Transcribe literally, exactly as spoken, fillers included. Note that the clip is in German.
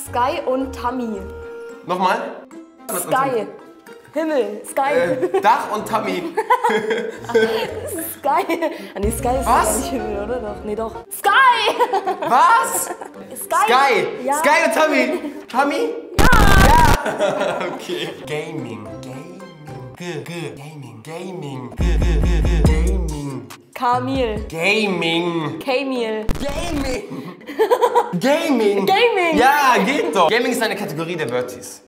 Sky und Tammy. Nochmal? Sky. Himmel. Sky. Äh, Dach und Tammy. Sky. Ah, nee, Sky ist Was? ja nicht Himmel, oder? Doch. Nee, doch. Sky! Was? Sky! Sky! Ja. Sky und Tammy! Tammy? Ja! Ja! Okay. Gaming. Gaming. G -g Gaming. Gaming. G -g -g -g Gaming. Kamil. Gaming. Kamil. Gaming. Gaming. Gaming. Ja, geht doch. Gaming ist eine Kategorie der Verties.